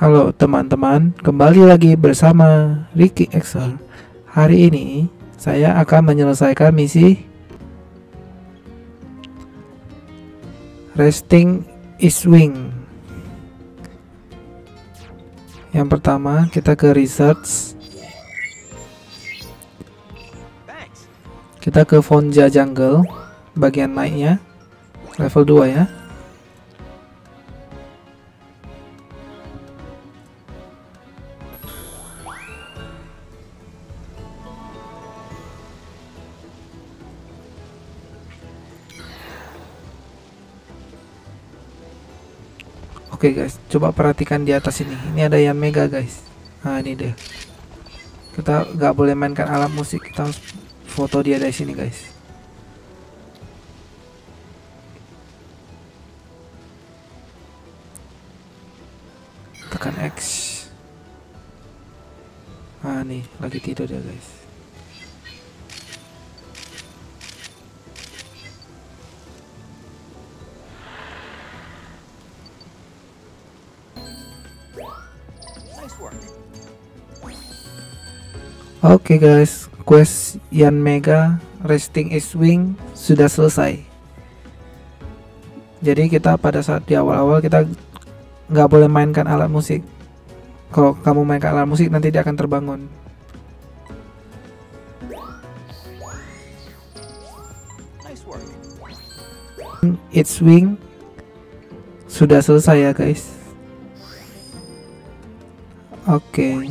Halo teman-teman, kembali lagi bersama Ricky Excel. Hari ini saya akan menyelesaikan misi Resting Eastwing. Yang pertama kita ke research, kita ke Fonja Jungle, bagian naiknya level 2 ya. Oke guys, coba perhatikan di atas ini. Ini ada yang mega guys. Nah ini deh. Kita nggak boleh mainkan alat musik. Kita harus foto dia dari sini guys. Tekan X. Nah nih, lagi tidur dia guys. Oke guys, quest Yan Mega Resting Eastwing sudah selesai. Jadi kita pada saat di awal-awal kita nggak boleh mainkan alat musik. Kalau kamu mainkan alat musik nanti dia akan terbangun. Eastwing sudah selesai ya guys. Oke.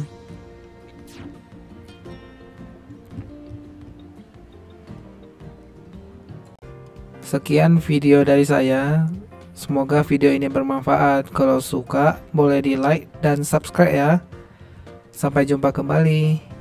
Sekian video dari saya. Semoga video ini bermanfaat. Kalau suka boleh di like dan subscribe ya. Sampai jumpa kembali.